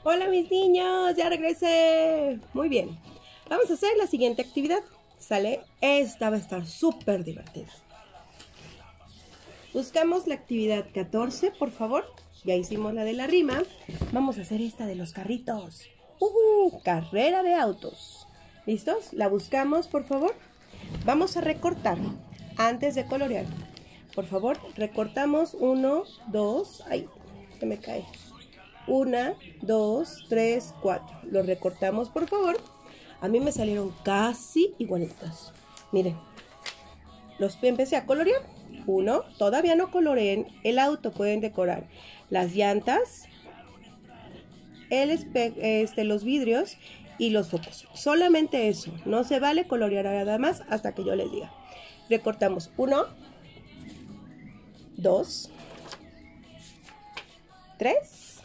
Hola mis niños, ya regresé. Muy bien, vamos a hacer la siguiente actividad. ¿Sale? Esta va a estar súper divertida. Buscamos la actividad 14, por favor. Ya hicimos la de la rima. Vamos a hacer esta de los carritos. Carrera de autos. ¿Listos? La buscamos, por favor. Vamos a recortar antes de colorear. Por favor, recortamos 1, 2, ay, se me cae. 1, 2, 3, 4. Lo recortamos, por favor. A mí me salieron casi igualitos. Miren, los empecé a colorear. 1, todavía no coloreen el auto, pueden decorar las llantas, los vidrios y los focos. Solamente eso, no se vale colorear nada más hasta que yo les diga. Recortamos 1, 2, 3,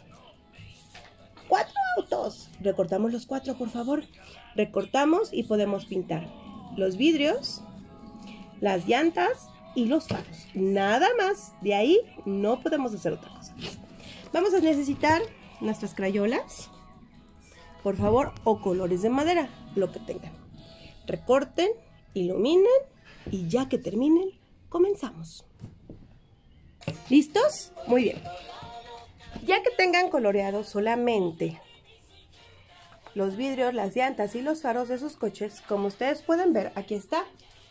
4 autos. Recortamos los 4, por favor. Recortamos y podemos pintar los vidrios, las llantas y los faros. Nada más. De ahí no podemos hacer otra cosa. Vamos a necesitar nuestras crayolas, por favor, o colores de madera, lo que tengan. Recorten, iluminen y ya que terminen, comenzamos. ¿Listos? Muy bien. Ya que tengan coloreado solamente los vidrios, las llantas y los faros de sus coches, como ustedes pueden ver, aquí está.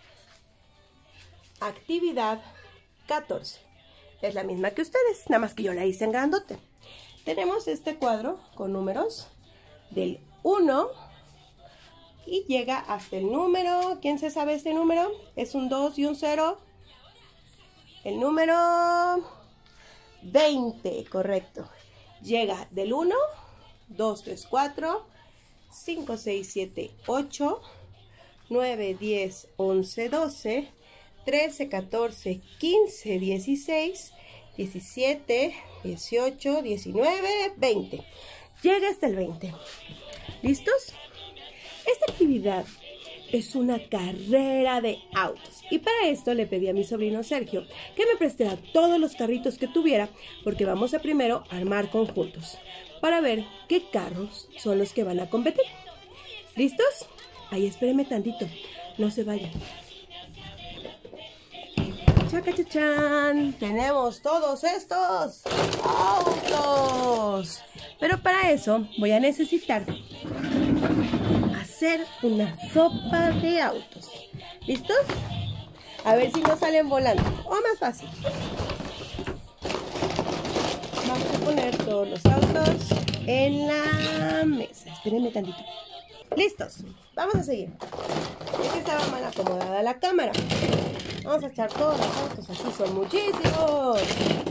Actividad 14. Es la misma que ustedes, nada más que yo la hice en grandote. Tenemos este cuadro con números del 1 y llega hasta el número. ¿Quién se sabe este número? Es un 2 y un 0. El número 20, correcto. Llega del 1, 2, 3, 4, 5, 6, 7, 8, 9, 10, 11, 12, 13, 14, 15, 16, 17, 18, 19, 20. Llega hasta el 20. ¿Listos? Esta actividad es una carrera de autos. Y para esto le pedí a mi sobrino Sergio que me prestara todos los carritos que tuviera, porque vamos a primero armar conjuntos para ver qué carros son los que van a competir. ¿Listos? Ahí espérenme tantito, no se vayan. ¡Chacachachán! Tenemos todos estos autos. Pero para eso voy a necesitar hacer una sopa de autos. ¿Listos? A ver si no salen volando. O más fácil. Vamos a poner todos los autos en la mesa. Espérenme tantito. ¿Listos? Vamos a seguir. Es que estaba mal acomodada la cámara. Vamos a echar todos los autos. Aquí son muchísimos.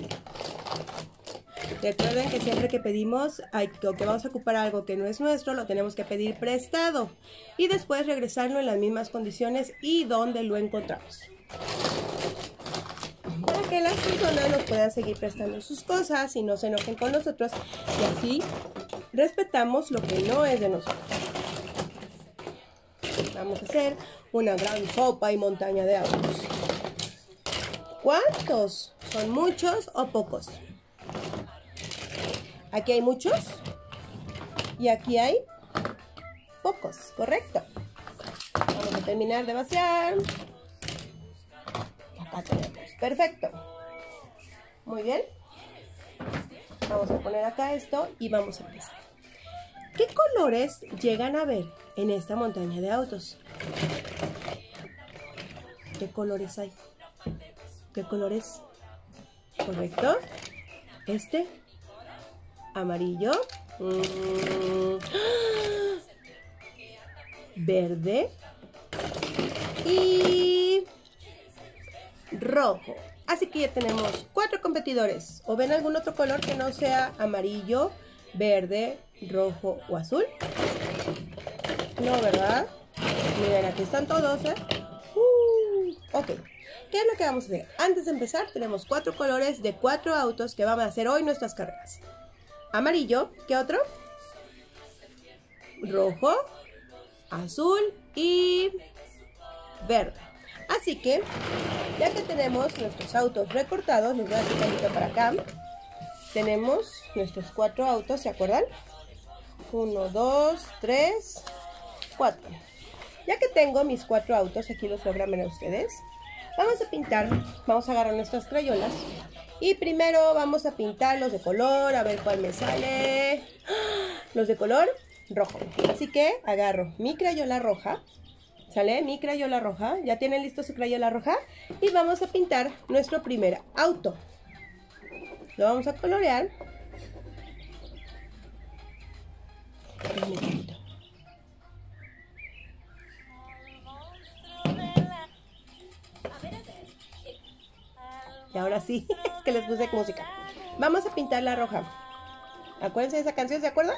Recuerden que siempre que pedimos o que vamos a ocupar algo que no es nuestro, lo tenemos que pedir prestado y después regresarlo en las mismas condiciones y donde lo encontramos, para que las personas nos puedan seguir prestando sus cosas y no se enojen con nosotros, y así respetamos lo que no es de nosotros. Vamos a hacer una gran sopa y montaña de autos. ¿Cuántos? ¿Son muchos o pocos? Aquí hay muchos y aquí hay pocos, ¿correcto? Vamos a terminar de vaciar. Acá tenemos. Perfecto. Muy bien. Vamos a poner acá esto y vamos a empezar. ¿Qué colores llegan a ver en esta montaña de autos? ¿Qué colores hay? ¿Qué colores? ¿Correcto? Amarillo, verde y rojo. Así que ya tenemos 4 competidores. ¿O ven algún otro color que no sea amarillo, verde, rojo o azul? No, ¿verdad? Miren, aquí están todos, ¿eh? Ok. ¿Qué es lo que vamos a hacer? Antes de empezar, tenemos 4 colores de 4 autos que van a hacer hoy nuestras carreras. Amarillo, ¿qué otro? Rojo, azul y verde. Así que, ya que tenemos nuestros autos recortados, les voy a hacer un poquito para acá. Tenemos nuestros 4 autos, ¿se acuerdan? 1, 2, 3, 4. Ya que tengo mis 4 autos, aquí los voy a ver a ustedes. Vamos a pintar, vamos a agarrar nuestras crayolas. Y primero vamos a pintar los de color, a ver cuál me sale. Los de color rojo. Así que agarro mi crayola roja. ¿Sale? Mi crayola roja. ¿Ya tienen listo su crayola roja? Y vamos a pintar nuestro primer auto. Lo vamos a colorear. Y ahora sí, es que les puse música. Vamos a pintar la roja. Acuérdense de esa canción, ¿se acuerdan?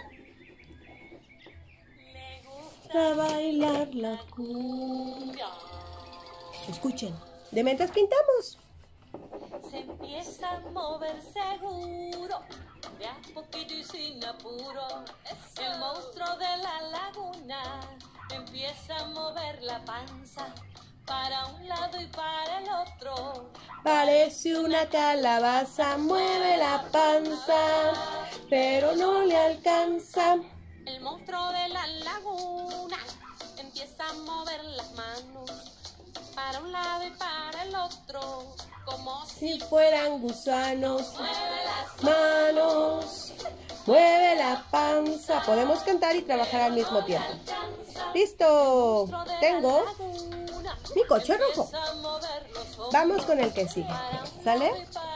A bailar la cumbia. Escuchen. De mientras pintamos. Se empieza a mover seguro, de a poquito y sin apuro. El monstruo de la laguna empieza a mover la panza para un lado y para el otro. Parece una calabaza, mueve la panza, pero no le alcanza. El monstruo de la laguna empieza a mover las manos para un lado y para el otro, como Si fueran gusanos. Mueve las manos, mueve la panza. Podemos cantar y trabajar al mismo tiempo. ¡Listo! Tengo mi coche rojo. Vamos con el que sigue. ¿Sale?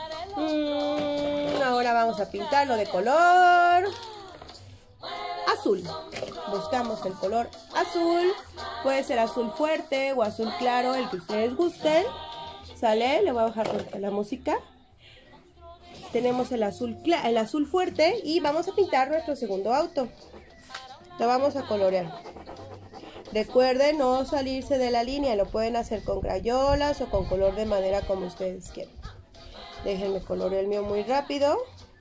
Ahora vamos a pintarlo de color azul. Buscamos el color azul. Puede ser azul fuerte o azul claro, el que ustedes gusten. ¿Sale? Le voy a bajar la música. Tenemos el azul fuerte y vamos a pintar nuestro segundo auto. Lo vamos a colorear. Recuerden no salirse de la línea. Lo pueden hacer con crayolas o con color de madera como ustedes quieran. Déjenme colorear el mío muy rápido.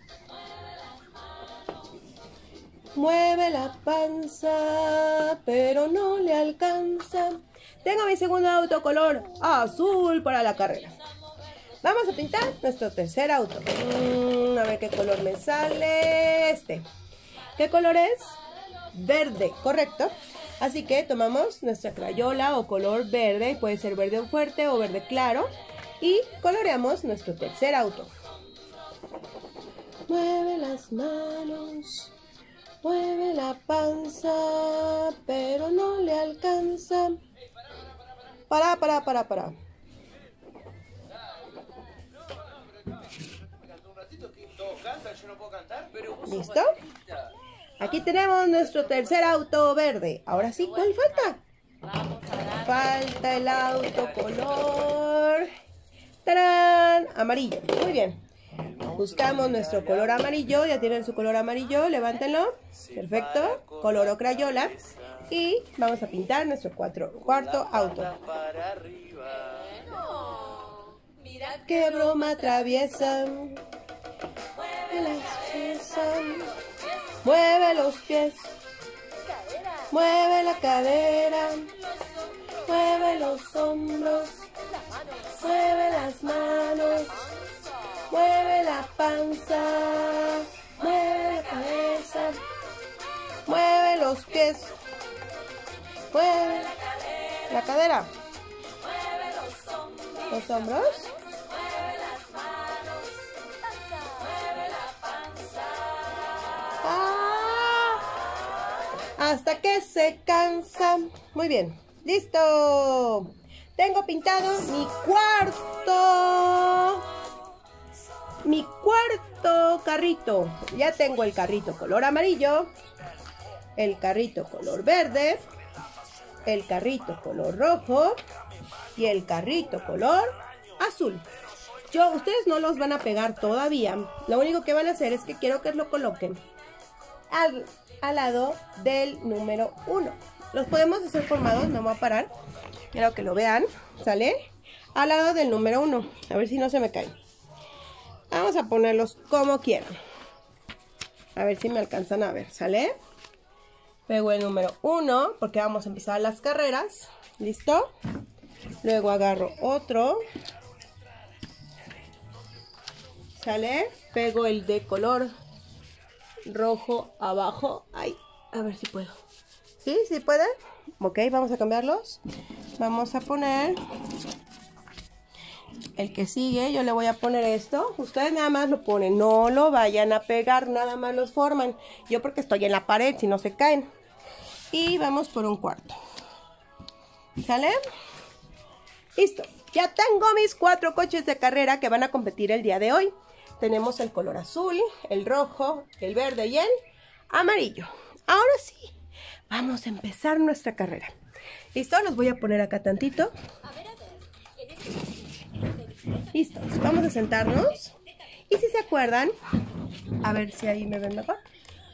Mueve la panza, pero no le alcanza. Tengo mi segundo auto color azul para la carrera. Vamos a pintar nuestro tercer auto. A ver qué color me sale. Este. ¿Qué color es? Verde, correcto. Así que tomamos nuestra crayola o color verde. Puede ser verde fuerte o verde claro. Y coloreamos nuestro tercer auto. Mueve las manos. Mueve la panza, pero no le alcanza. Para. ¿Listo? Aquí tenemos nuestro tercer auto verde. Ahora sí, ¿cuál falta? Falta el auto color ¡tarán! Amarillo. Muy bien. Buscamos nuestro color amarillo. Ya tienen su color amarillo. Levántenlo. Perfecto. Color o crayola. Y vamos a pintar nuestro cuarto auto. ¡Qué broma traviesa! Mueve los pies. Mueve la cadera. Mueve los hombros. Mueve las manos. Mueve la panza, mueve la cabeza, mueve los pies, mueve la cadera, los hombros, hasta que se cansa. Muy bien, listo. Tengo pintado mi cuarto carrito. Ya tengo el carrito color amarillo, el carrito color verde, el carrito color rojo y el carrito color azul. Ustedes no los van a pegar todavía. Lo único que van a hacer es que quiero que lo coloquen al lado del número 1. Los podemos hacer formados, no me voy a parar. Quiero que lo vean, ¿sale? Al lado del número 1. A ver si no se me cae. Vamos a ponerlos como quieran. A ver si me alcanzan a ver, ¿sale? Pego el número 1 porque vamos a empezar las carreras. ¿Listo? Luego agarro otro. ¿Sale? Pego el de color rojo abajo. ¡Ay! A ver si puedo. ¿Sí? ¿Sí puede? Ok, vamos a cambiarlos. Vamos a poner el que sigue. Yo le voy a poner esto. Ustedes nada más lo ponen. No lo vayan a pegar, nada más los forman. Yo porque estoy en la pared, si no se caen. Y vamos por un cuarto. ¿Sale? Listo. Ya tengo mis 4 coches de carrera que van a competir el día de hoy. Tenemos el color azul, el rojo, el verde y el amarillo. Ahora sí, vamos a empezar nuestra carrera. ¿Listo? Los voy a poner acá tantito. Listos. Vamos a sentarnos. Y si se acuerdan, a ver si ahí me ven mejor.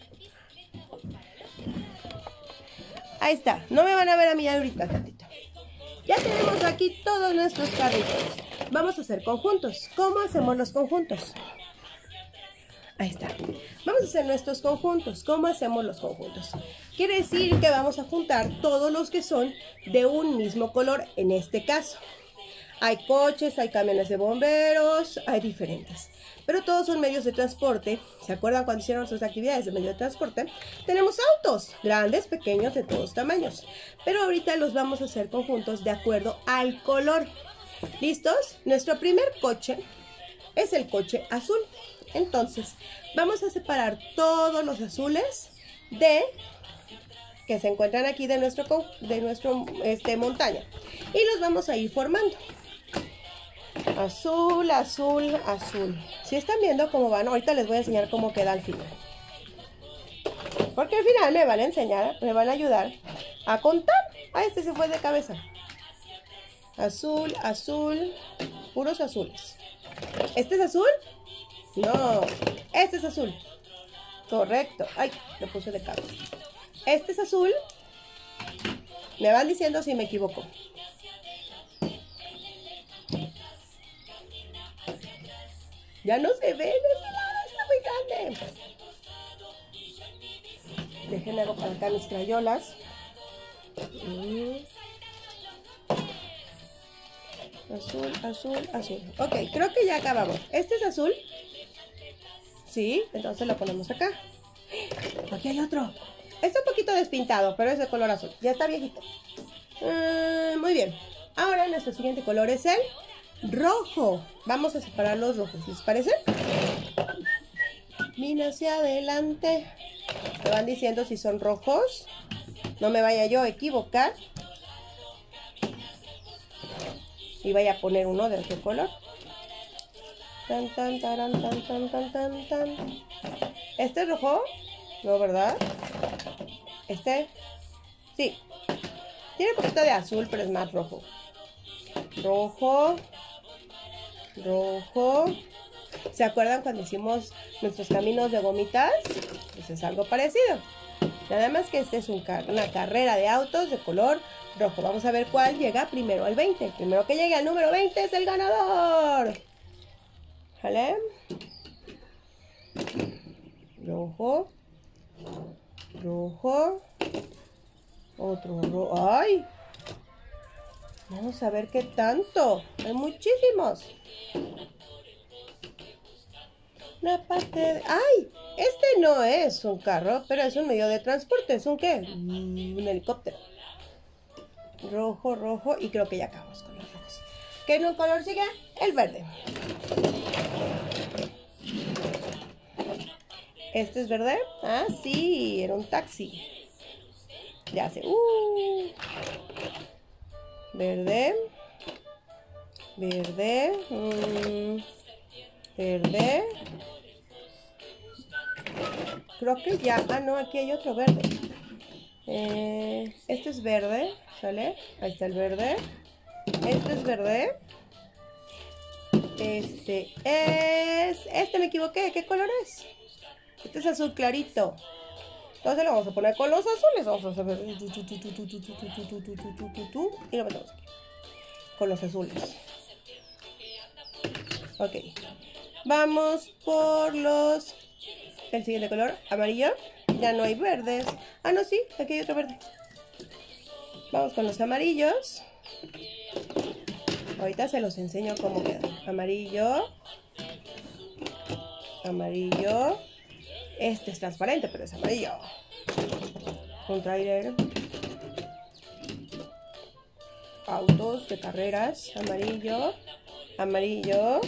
Ahí está. No me van a ver a mí ahorita tantito. Ya tenemos aquí todos nuestros carritos. Vamos a hacer conjuntos. ¿Cómo hacemos los conjuntos? Ahí está. Vamos a hacer nuestros conjuntos. ¿Cómo hacemos los conjuntos? Quiere decir que vamos a juntar todos los que son de un mismo color en este caso. Hay coches, hay camiones de bomberos, hay diferentes. Pero todos son medios de transporte. ¿Se acuerdan cuando hicieron sus actividades de medio de transporte? Tenemos autos, grandes, pequeños, de todos tamaños. Pero ahorita los vamos a hacer conjuntos de acuerdo al color. ¿Listos? Nuestro primer coche es el coche azul. Entonces, vamos a separar todos los azules que se encuentran aquí de nuestro montaña. Y los vamos a ir formando. Azul, azul, azul. Si están viendo cómo van, ahorita les voy a enseñar cómo queda al final. Porque al final me van a enseñar, me van a ayudar a contar. Ah, este se fue de cabeza. Azul, azul, puros azules. ¿Este es azul? No, este es azul. Correcto. Ay, lo puse de cabeza. Este es azul. Me van diciendo si me equivoco. Ya no se ve, de ese lado está muy grande. Déjenme hago para acá mis crayolas. Azul, azul, azul. Ok, creo que ya acabamos. ¿Este es azul? Sí, entonces lo ponemos acá. Aquí hay otro. Está un poquito despintado, pero es de color azul. Ya está viejito. Muy bien. Ahora nuestro siguiente color es el rojo. Vamos a separar los rojos, ¿les parece? Mira hacia adelante. Me van diciendo si son rojos. No me vaya yo a equivocar. Y vaya a poner uno de otro color. Tan, tan, taran, tan, tan, tan, tan, tan. ¿Este es rojo? No, ¿verdad? ¿Este? Sí. Tiene un poquito de azul, pero es más rojo. Rojo. Rojo. ¿Se acuerdan cuando hicimos nuestros caminos de gomitas? Pues es algo parecido. Nada más que este es una carrera de autos de color rojo. Vamos a ver cuál llega primero al 20. El primero que llegue al número 20 es el ganador. ¿Vale? Rojo. Rojo. Otro rojo. ¡Ay! Vamos a ver qué tanto. Hay muchísimos. La parte de... ¡Ay! Este no es un carro, pero es un medio de transporte. ¿Es un qué? Un helicóptero. Rojo, rojo. Y creo que ya acabamos con los rojos. ¿Qué color sigue? El verde. ¿Este es verde? Ah, sí. Era un taxi. Ya sé. Verde. Verde. Verde. Creo que ya. Ah, no, aquí hay otro verde. Este es verde. ¿Sale? Ahí está el verde. Este es verde. Este me equivoqué. ¿Qué color es? Este es azul clarito. Entonces lo vamos a poner con los azules. Vamos a hacer... Y lo metemos aquí. Con los azules. Ok. Vamos por los... El siguiente color, amarillo. Ya no hay verdes. Ah, no, sí. Aquí hay otro verde. Vamos con los amarillos. Ahorita se los enseño cómo quedan. Amarillo. Amarillo. Este es transparente, pero es amarillo. Un tráiler. Autos de carreras. Amarillo. Amarillo.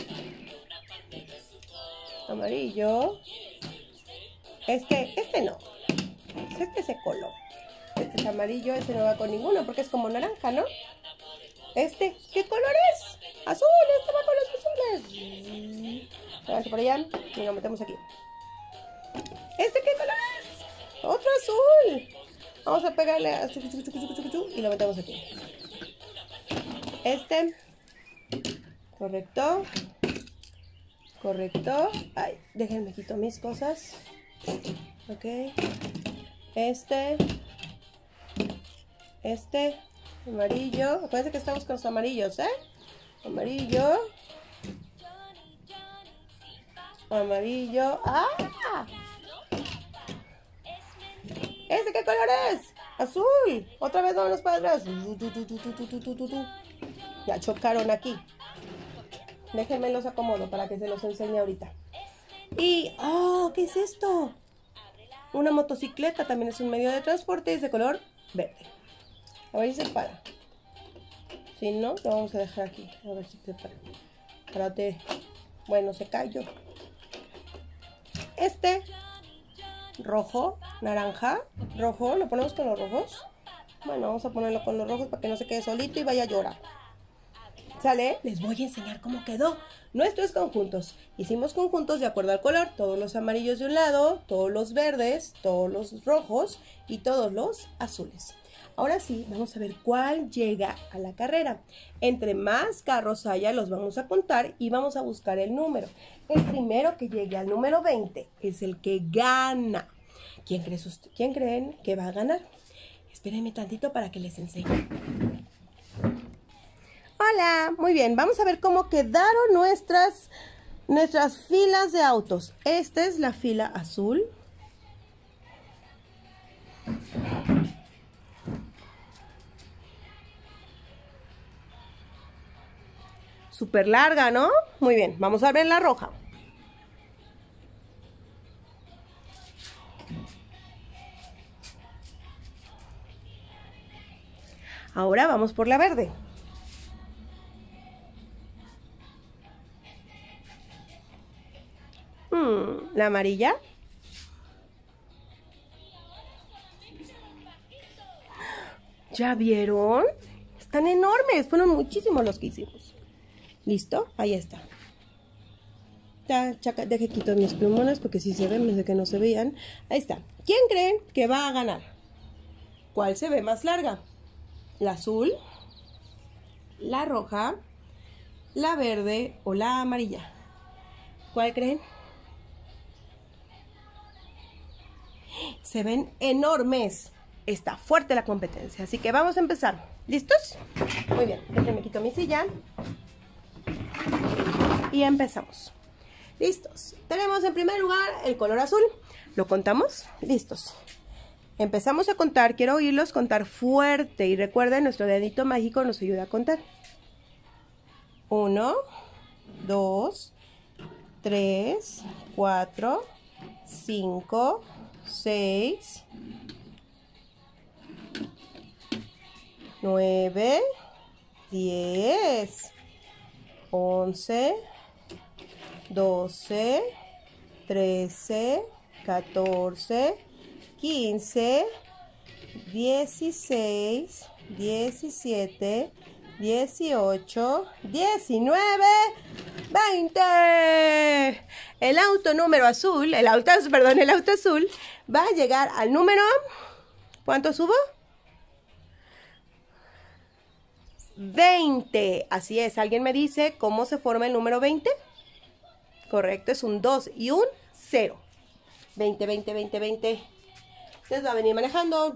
Amarillo. Este no. Este se coló. Este es amarillo, este no va con ninguno porque es como naranja, ¿no? Este, ¿qué color es? Azul, este va con los azules. Vamos por allá y lo metemos aquí. ¿Este qué color es? Otro azul. Vamos a pegarle a y lo metemos aquí. Este. Correcto. Correcto. Ay, déjenme quito mis cosas. Ok. Este. Amarillo. Acuérdense que estamos con los amarillos, ¿eh? Amarillo. Amarillo. ¡Ah! ¿Este qué color es? Azul. Otra vez vámonos para atrás. Ya chocaron aquí. Déjenme los acomodo para que se los enseñe ahorita. Y, ¡oh! ¿Qué es esto? Una motocicleta también es un medio de transporte y es de color verde. A ver si se para. Si no, lo vamos a dejar aquí. A ver si se para. Espérate. Bueno, se cayó. Este rojo, naranja, rojo. ¿Lo ponemos con los rojos? Bueno, vamos a ponerlo con los rojos para que no se quede solito y vaya a llorar. ¿Sale? Les voy a enseñar cómo quedó nuestros conjuntos. Hicimos conjuntos de acuerdo al color. Todos los amarillos de un lado, todos los verdes, todos los rojos y todos los azules. Ahora sí, vamos a ver cuál llega a la carrera. Entre más carros haya, los vamos a contar y vamos a buscar el número. El primero que llegue al número 20 es el que gana. ¿Quién creen que va a ganar? Espérenme tantito para que les enseñe. Hola, muy bien, vamos a ver cómo quedaron nuestras filas de autos. Esta es la fila azul. Súper larga, ¿no? Muy bien, vamos a ver la roja. Ahora vamos por la verde. La amarilla. ¿Ya vieron? Están enormes. Fueron muchísimos los que hicimos. ¿Listo? Ahí está. Ya, deje quitar mis plumones porque si se ven, desde que no se veían. Ahí está. ¿Quién creen que va a ganar? ¿Cuál se ve más larga? ¿La azul? ¿La roja? ¿La verde o la amarilla? ¿Cuál creen? Se ven enormes. Está fuerte la competencia, así que vamos a empezar. ¿Listos? Muy bien, déjenme quito mi silla. Y empezamos. ¿Listos? Tenemos en primer lugar el color azul. ¿Lo contamos? ¿Listos? Empezamos a contar. Quiero oírlos contar fuerte. Y recuerden, nuestro dedito mágico nos ayuda a contar. 1, 2, 3, 4, 5, 6, 9, 10, 11, 12, 13, 14, 15, 16, 17, 18, 19, 20. El auto número azul, el auto azul va a llegar al número, ¿cuánto subo? 20. Así es, ¿alguien me dice cómo se forma el número 20? Correcto, es un 2 y un 0. 20, 20, 20, 20. Entonces va a venir manejando.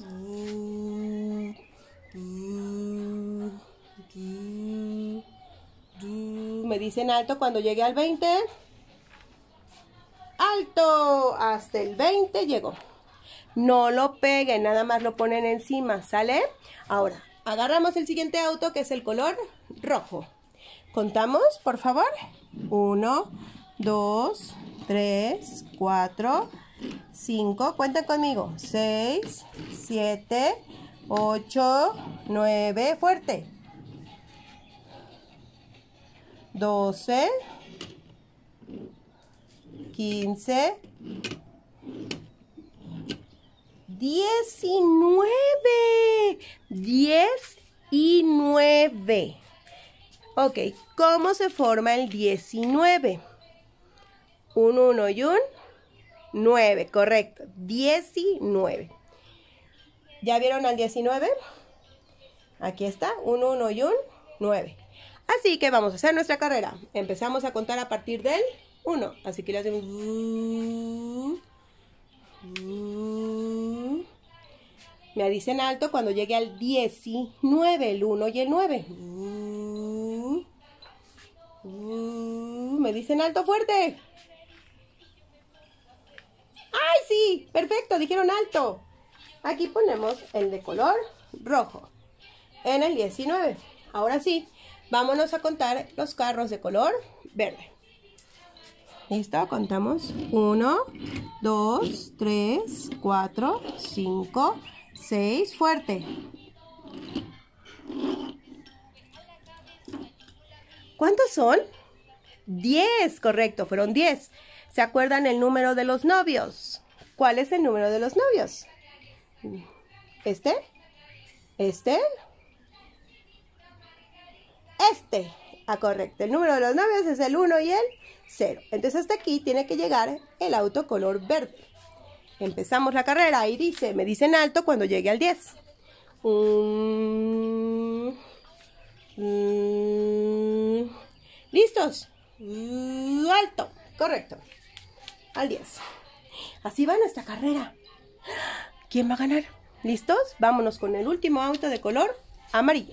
Me dicen alto cuando llegue al 20. ¡Alto! Hasta el 20 llegó. No lo peguen, nada más lo ponen encima, ¿sale? Ahora, agarramos el siguiente auto que es el color rojo. Contamos, por favor. 1, 2, 3, 4, 5, cuenten conmigo, 6, 7, 8, 9, fuerte, 12, 15, 19, 10 y 9. Ok, ¿cómo se forma el 19? Un 1 y un 9, correcto, 19. ¿Ya vieron al 19? Aquí está, un 1 y un 9. Así que vamos a hacer nuestra carrera. Empezamos a contar a partir del 1. Así que le hacemos... Me dicen alto cuando llegue al 19, el 1 y el 9. Me dicen alto fuerte. ¡Ay, sí! Perfecto, dijeron alto. Aquí ponemos el de color rojo en el 19. Ahora sí, vámonos a contar los carros de color verde. ¿Listo? Contamos 1, 2, 3, 4, 5, 6. Fuerte. ¿Cuántos son? 10, correcto, fueron 10. ¿Se acuerdan el número de los novios? ¿Cuál es el número de los novios? ¿Este? ¿Este? Este. Ah, correcto. El número de los novios es el 1 y el 0. Entonces hasta aquí tiene que llegar el auto color verde. Empezamos la carrera y dice, me dicen alto cuando llegue al 10. ¿Listos? Alto. Correcto. Al 10. Así va nuestra carrera. ¿Quién va a ganar? ¿Listos? Vámonos con el último auto de color amarillo.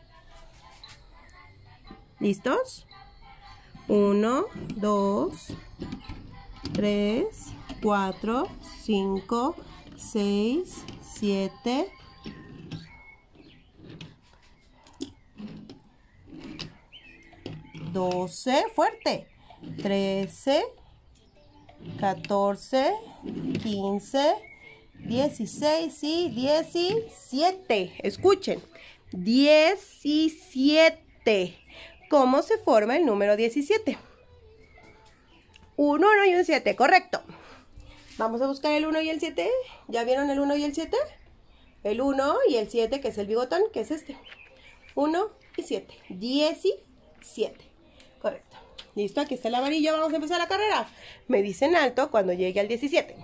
¿Listos? 1, 2, 3, 4, 5, 6, 7, 12, fuerte, 13, 14, 15, 16 y 17. Escuchen, 17. ¿Cómo se forma el número 17? Un 1 y un 7, correcto. Vamos a buscar el 1 y el 7. ¿Ya vieron el 1 y el 7? El 1 y el 7, que es el bigotón, que es este. 1 y 7. 17. Correcto. Listo, aquí está el amarillo. Vamos a empezar la carrera. Me dicen alto cuando llegue al 17.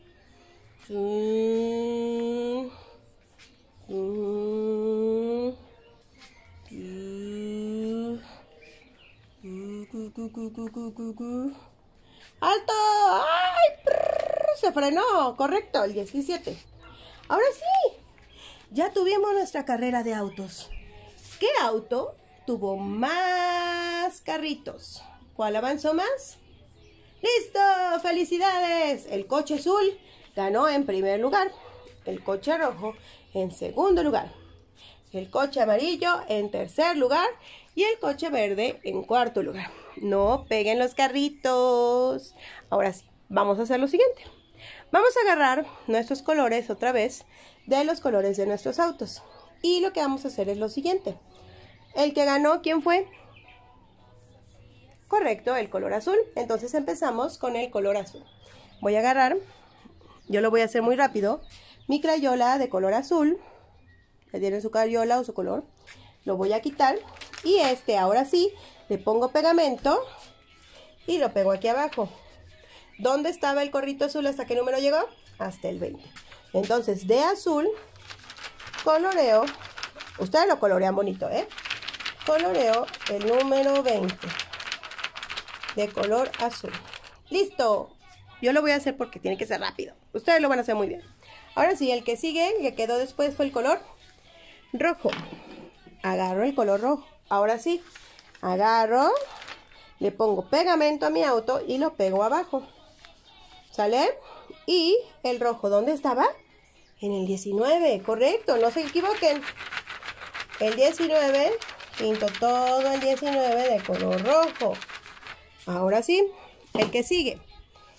¡Alto! ¡Ay! Se frenó. Correcto, el 17. Ahora sí. Ya tuvimos nuestra carrera de autos. ¿Qué auto tuvo más carritos? ¿Cuál avanzó más? ¡Listo! ¡Felicidades! El coche azul ganó en primer lugar. El coche rojo en segundo lugar. El coche amarillo en tercer lugar. Y el coche verde en cuarto lugar. No peguen los carritos. Ahora sí, vamos a hacer lo siguiente. Vamos a agarrar nuestros colores otra vez de los colores de nuestros autos. Y lo que vamos a hacer es lo siguiente. El que ganó, ¿quién fue? Correcto, el color azul. Entonces empezamos con el color azul. Voy a agarrar, yo lo voy a hacer muy rápido, mi crayola de color azul. Ya tiene su crayola o su color. Lo voy a quitar. Y ahora sí, le pongo pegamento y lo pego aquí abajo. ¿Dónde estaba el corrito azul? ¿Hasta qué número llegó? Hasta el 20. Entonces, de azul, coloreo. Ustedes lo colorean bonito, ¿eh? Coloreo el número 20 de color azul. ¡Listo! Yo lo voy a hacer porque tiene que ser rápido. Ustedes lo van a hacer muy bien. Ahora sí, el que sigue, que quedó después, fue el color rojo. Agarro el color rojo. Ahora sí, agarro, le pongo pegamento a mi auto y lo pego abajo. ¿Sale? Y el rojo, ¿dónde estaba? En el 19, correcto, no se equivoquen. El 19, pinto todo el 19 de color rojo. Ahora sí, el que sigue.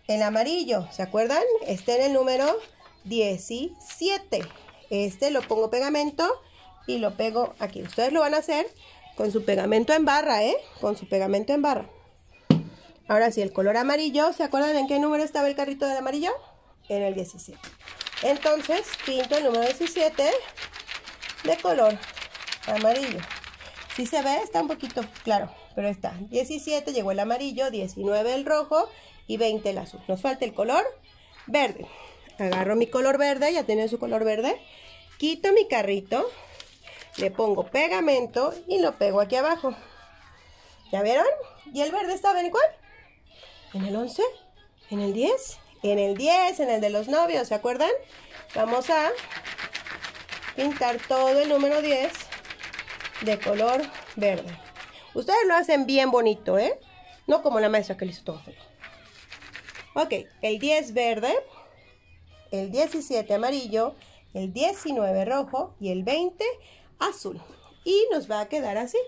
el amarillo, ¿se acuerdan? Este en el número 17. Este lo pongo pegamento y lo pego aquí. Ustedes lo van a hacer con su pegamento en barra, con su pegamento en barra. Ahora sí, el color amarillo, ¿se acuerdan en qué número estaba el carrito del amarillo? En el 17. Entonces, pinto el número 17 de color amarillo. Si se ve, está un poquito claro, pero está. 17 llegó el amarillo, 19 el rojo y 20 el azul. Nos falta el color verde. Agarro mi color verde, ya tienen su color verde. Quito mi carrito, le pongo pegamento y lo pego aquí abajo. ¿Ya vieron? ¿Y el verde estaba en cuál? ¿En el 11? ¿En el 10? En el 10, en el de los novios, ¿se acuerdan? Vamos a pintar todo el número 10 de color verde. Ustedes lo hacen bien bonito, no como la maestra que lo hizo todo feo. Ok, el 10 verde, el 17 amarillo, el 19 rojo y el 20 azul. Y nos va a quedar así.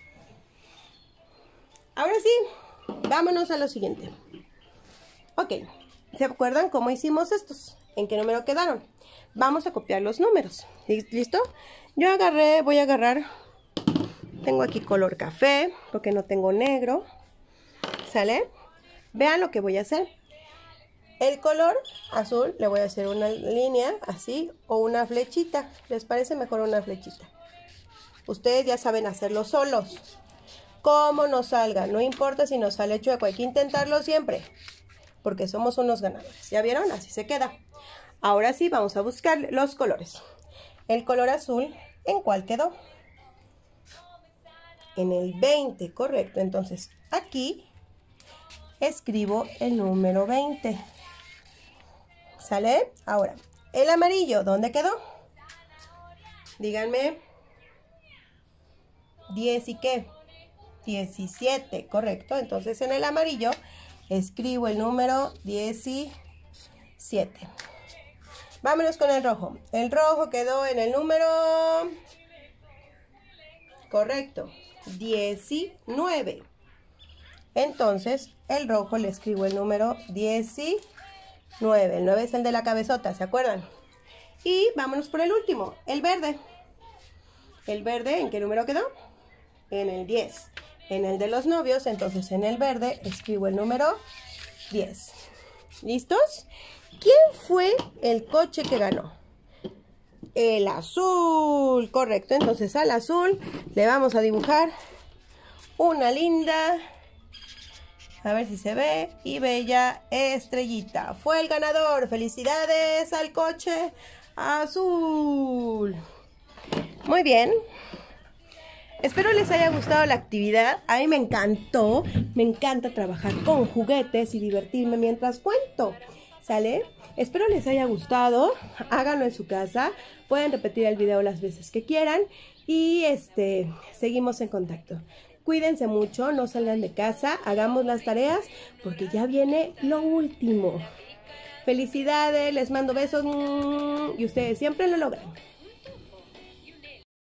Ahora sí, vámonos a lo siguiente. Ok, ¿se acuerdan cómo hicimos estos? ¿En qué número quedaron? Vamos a copiar los números. ¿Listo? Yo voy a agarrar, tengo aquí color café, porque no tengo negro. ¿Sale? Vean lo que voy a hacer. El color azul le voy a hacer una línea así o una flechita. ¿Les parece mejor una flechita? Ustedes ya saben hacerlo solos. Como nos salga, no importa si nos sale chueco, hay que intentarlo siempre. Porque somos unos ganadores. ¿Ya vieron? Así se queda. Ahora sí, vamos a buscar los colores. El color azul, ¿en cuál quedó? En el 20, correcto. Entonces, aquí escribo el número 20. ¿Sale? Ahora, el amarillo, ¿dónde quedó? Díganme. 10 y ¿qué? 17, correcto. Entonces, en el amarillo escribo el número 17. Vámonos con el rojo. El rojo quedó en el número... Correcto. 19. Entonces, el rojo le escribo el número 19. El 9 es el de la cabezota, ¿se acuerdan? Y vámonos por el último, el verde. ¿El verde en qué número quedó? En el 10. En el de los novios, entonces en el verde escribo el número 10. ¿Listos? ¿Quién fue el coche que ganó? El azul, correcto. Entonces al azul le vamos a dibujar una linda, a ver si se ve, y bella estrellita. Fue el ganador. ¡Felicidades al coche azul! Muy bien. Espero les haya gustado la actividad. A mí me encantó. Me encanta trabajar con juguetes y divertirme mientras cuento. ¿Sale? Espero les haya gustado. Háganlo en su casa. Pueden repetir el video las veces que quieran. Y seguimos en contacto. Cuídense mucho, no salgan de casa. Hagamos las tareas porque ya viene lo último. Felicidades, les mando besos. Y ustedes siempre lo logran.